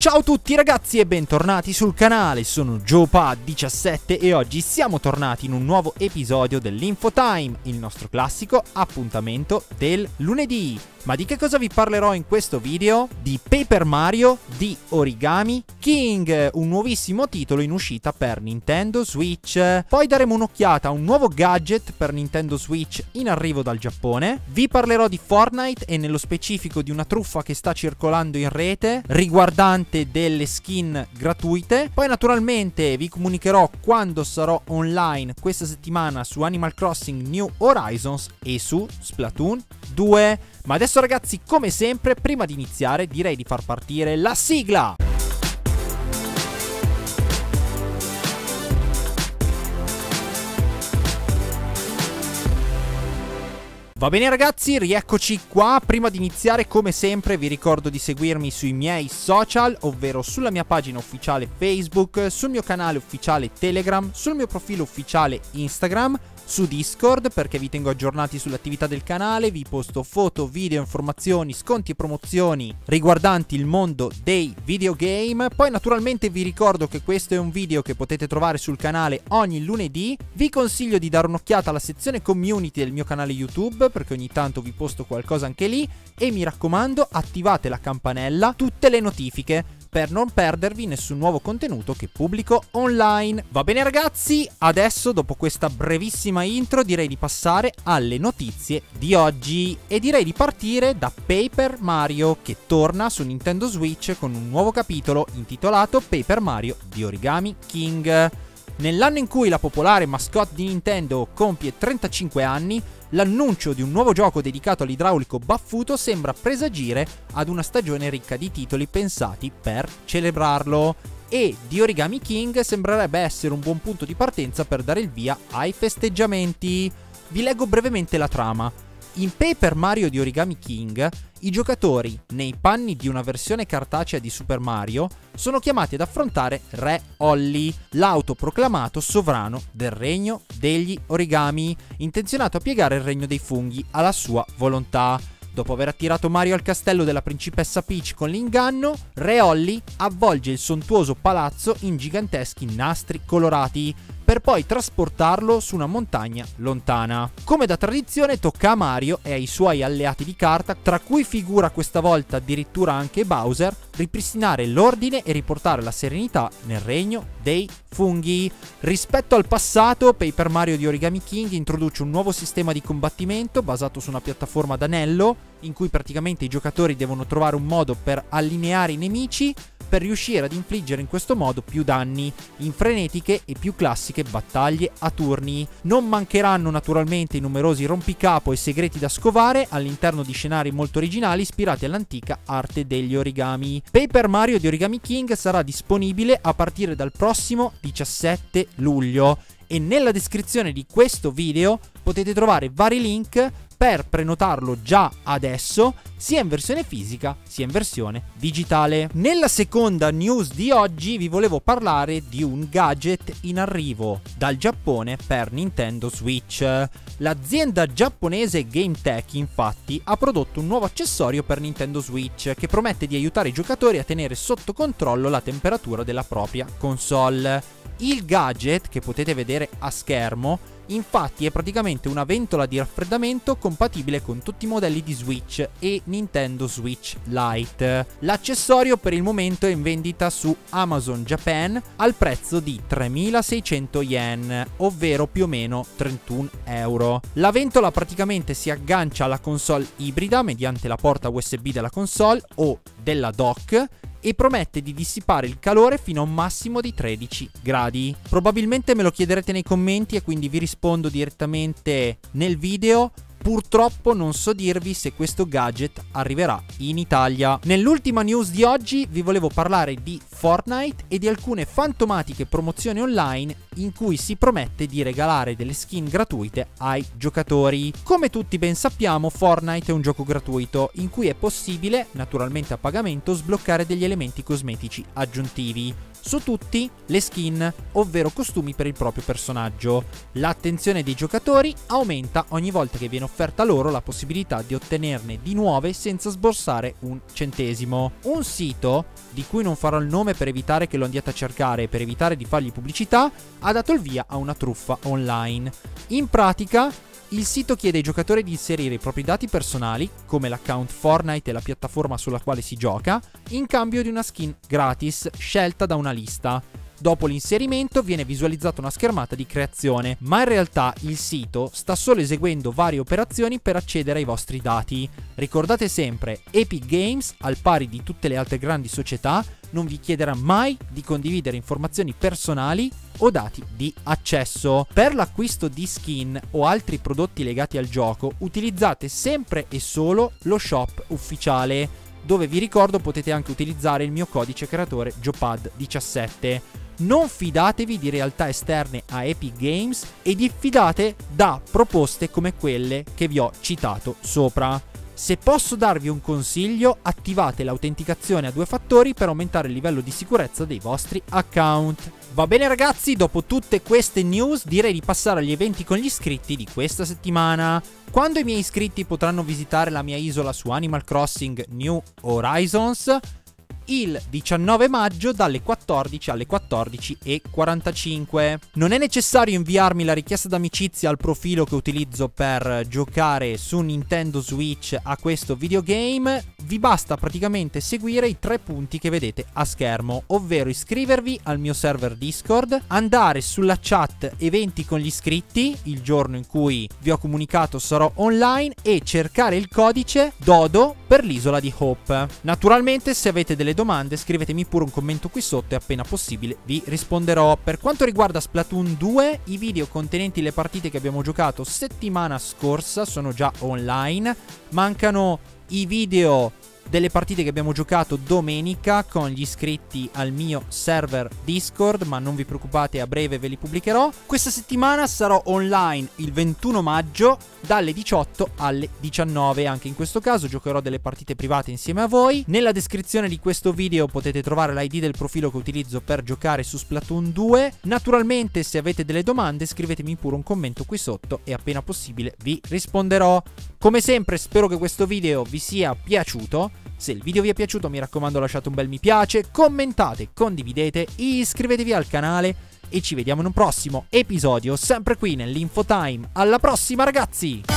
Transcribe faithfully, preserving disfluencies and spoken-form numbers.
Ciao a tutti ragazzi e bentornati sul canale, sono Joepa diciassette e oggi siamo tornati in un nuovo episodio dell'Infotime, il nostro classico appuntamento del lunedì. Ma di che cosa vi parlerò in questo video? Di Paper Mario di Origami King, un nuovissimo titolo in uscita per Nintendo Switch. Poi daremo un'occhiata a un nuovo gadget per Nintendo Switch in arrivo dal Giappone. Vi parlerò di Fortnite e nello specifico di una truffa che sta circolando in rete riguardante delle skin gratuite. Poi naturalmente vi comunicherò quando sarò online questa settimana su Animal Crossing New Horizons e su Splatoon due. Ma adesso ragazzi, come sempre, prima di iniziare direi di far partire la sigla! Va bene ragazzi, rieccoci qua. Prima di iniziare, come sempre, vi ricordo di seguirmi sui miei social, ovvero sulla mia pagina ufficiale Facebook, sul mio canale ufficiale Telegram, sul mio profilo ufficiale Instagram, su Discord perché vi tengo aggiornati sull'attività del canale, vi posto foto, video, informazioni, sconti e promozioni riguardanti il mondo dei videogame. Poi naturalmente vi ricordo che questo è un video che potete trovare sul canale ogni lunedì. Vi consiglio di dare un'occhiata alla sezione community del mio canale YouTube perché ogni tanto vi posto qualcosa anche lì e mi raccomando attivate la campanella, tutte le notifiche per non perdervi nessun nuovo contenuto che pubblico online. Va bene ragazzi, adesso dopo questa brevissima intro direi di passare alle notizie di oggi e direi di partire da Paper Mario che torna su Nintendo Switch con un nuovo capitolo intitolato Paper Mario di Origami King. Nell'anno in cui la popolare mascotte di Nintendo compie trentacinque anni, l'annuncio di un nuovo gioco dedicato all'idraulico baffuto sembra presagire ad una stagione ricca di titoli pensati per celebrarlo. E di Origami King sembrerebbe essere un buon punto di partenza per dare il via ai festeggiamenti. Vi leggo brevemente la trama. In Paper Mario di Origami King, i giocatori, nei panni di una versione cartacea di Super Mario, sono chiamati ad affrontare Re Olli, l'autoproclamato sovrano del regno degli origami, intenzionato a piegare il regno dei funghi alla sua volontà. Dopo aver attirato Mario al castello della principessa Peach con l'inganno, Re Olli avvolge il sontuoso palazzo in giganteschi nastri colorati, per poi trasportarlo su una montagna lontana. Come da tradizione tocca a Mario e ai suoi alleati di carta, tra cui figura questa volta addirittura anche Bowser, ripristinare l'ordine e riportare la serenità nel regno dei funghi. Rispetto al passato, Paper Mario di Origami King introduce un nuovo sistema di combattimento basato su una piattaforma ad anello, in cui praticamente i giocatori devono trovare un modo per allineare i nemici per riuscire ad infliggere in questo modo più danni in frenetiche e più classiche battaglie a turni. Non mancheranno naturalmente i numerosi rompicapo e segreti da scovare all'interno di scenari molto originali ispirati all'antica arte degli origami. Paper Mario di Origami King sarà disponibile a partire dal prossimo diciassette luglio e nella descrizione di questo video potete trovare vari link per prenotarlo già adesso, sia in versione fisica sia in versione digitale. Nella seconda news di oggi vi volevo parlare di un gadget in arrivo dal Giappone per Nintendo Switch. L'azienda giapponese GameTech infatti ha prodotto un nuovo accessorio per Nintendo Switch che promette di aiutare i giocatori a tenere sotto controllo la temperatura della propria console. Il gadget, che potete vedere a schermo, infatti è praticamente una ventola di raffreddamento compatibile con tutti i modelli di Switch e Nintendo Switch Lite. L'accessorio per il momento è in vendita su Amazon Japan al prezzo di tremilaseicento yen, ovvero più o meno trentuno euro. La ventola praticamente si aggancia alla console ibrida mediante la porta U S B della console o della dock e promette di dissipare il calore fino a un massimo di tredici gradi. Probabilmente me lo chiederete nei commenti e quindi vi rispondo direttamente nel video. Purtroppo non so dirvi se questo gadget arriverà in Italia. Nell'ultima news di oggi vi volevo parlare di Fortnite e di alcune fantomatiche promozioni online in cui si promette di regalare delle skin gratuite ai giocatori. Come tutti ben sappiamo, Fortnite è un gioco gratuito in cui è possibile, naturalmente a pagamento, sbloccare degli elementi cosmetici aggiuntivi. su tutti le skin, ovvero costumi per il proprio personaggio. L'attenzione dei giocatori aumenta ogni volta che viene offerta loro la possibilità di ottenerne di nuove senza sborsare un centesimo. Un sito, di cui non farò il nome per evitare che lo andiate a cercare e per evitare di fargli pubblicità, ha dato il via a una truffa online. In pratica, il sito chiede ai giocatori di inserire i propri dati personali, come l'account Fortnite e la piattaforma sulla quale si gioca, in cambio di una skin gratis scelta da una lista. Dopo l'inserimento viene visualizzata una schermata di creazione, ma in realtà il sito sta solo eseguendo varie operazioni per accedere ai vostri dati. Ricordate sempre, Epic Games, al pari di tutte le altre grandi società, non vi chiederà mai di condividere informazioni personali o dati di accesso. Per l'acquisto di skin o altri prodotti legati al gioco, utilizzate sempre e solo lo shop ufficiale, dove vi ricordo potete anche utilizzare il mio codice creatore Giopad diciassette. Non fidatevi di realtà esterne a Epic Games e diffidate da proposte come quelle che vi ho citato sopra. Se posso darvi un consiglio, attivate l'autenticazione a due fattori per aumentare il livello di sicurezza dei vostri account. Va bene ragazzi, dopo tutte queste news direi di passare agli eventi con gli iscritti di questa settimana. Quando i miei iscritti potranno visitare la mia isola su Animal Crossing New Horizons? Il diciannove maggio dalle quattordici alle quattordici e quarantacinque. Non è necessario inviarmi la richiesta d'amicizia al profilo che utilizzo per giocare su Nintendo Switch a questo videogame. Vi basta praticamente seguire i tre punti che vedete a schermo, ovvero iscrivervi al mio server Discord, andare sulla chat eventi con gli iscritti, il giorno in cui vi ho comunicato sarò online, e cercare il codice Dodo per l'isola di Hope. Naturalmente, se avete delle domande scrivetemi pure un commento qui sotto e appena possibile vi risponderò. Per quanto riguarda Splatoon due, i video contenenti le partite che abbiamo giocato settimana scorsa sono già online. Mancano i video delle partite che abbiamo giocato domenica con gli iscritti al mio server Discord, ma non vi preoccupate, a breve ve li pubblicherò. Questa settimana sarò online il ventuno maggio dalle diciotto alle diciannove. Anche in questo caso giocherò delle partite private insieme a voi. Nella descrizione di questo video potete trovare l'I D del profilo che utilizzo per giocare su Splatoon due. Naturalmente, se avete delle domande scrivetemi pure un commento qui sotto e appena possibile vi risponderò. Come sempre spero che questo video vi sia piaciuto. Se il video vi è piaciuto, mi raccomando, lasciate un bel mi piace, commentate, condividete, iscrivetevi al canale e ci vediamo in un prossimo episodio sempre qui nell'Infotime. Alla prossima ragazzi!